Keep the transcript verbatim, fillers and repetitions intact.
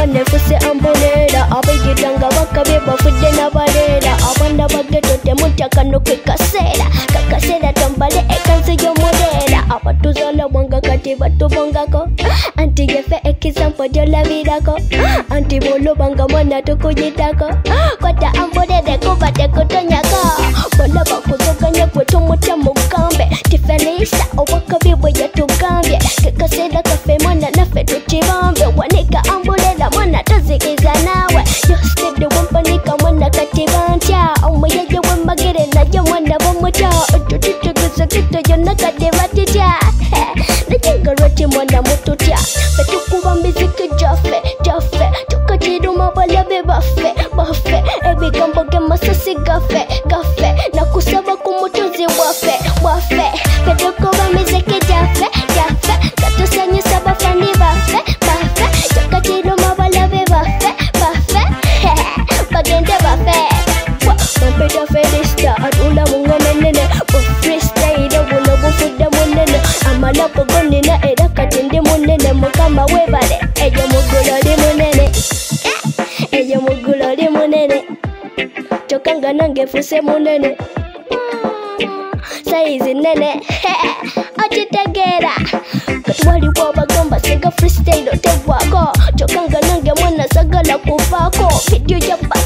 nefuse ambulera abigitanga bakabye bafudde n'abaleera abaana bageto temutaka nokwekaseera kakaseera tambale ekansi y'omuleera abatuzaala bwanga kati batubongako anti yefe ekizampo gyolabirako anti bolobanga mwana tukuyitako kwata ambulere kuba tekutonyako bona bakuzoganya gwe tumutya mugambe tifenisa obwakabi bwe yatugambye kekaseera kafe mwana naffe tukibambe wanika ambulera mwana tozikiza nawe yostede wempanika mwana kati bantya omuyeye wembagere naye mwana bomutya otutituguza kito yonna kati batitya nayengalwati mwana mututya fetukuba miziki gyaffe gyaffe tukakiruma balabe baffe baffe ebigambo gemasasi gaffe gaffe nakusaba ku mutuzi waffe waffe fetukuba miziki gyaffe gyaffe katusanyusa bafani baffe baffe tukakiruma balabe baffe baffe bagende baffe Mpita Felista atula mungome nene bufreestyle buno bufudde munene amalapo gonina era kati ndi munene mukama webale eyo mugulo li munene eyo mugulo li munene kyokka nange fuse munene saizi nene okitegeera kati waliwo abagamba sega freestyle tegwako kyokka nange mwana sagala kuvaako vidiyo ya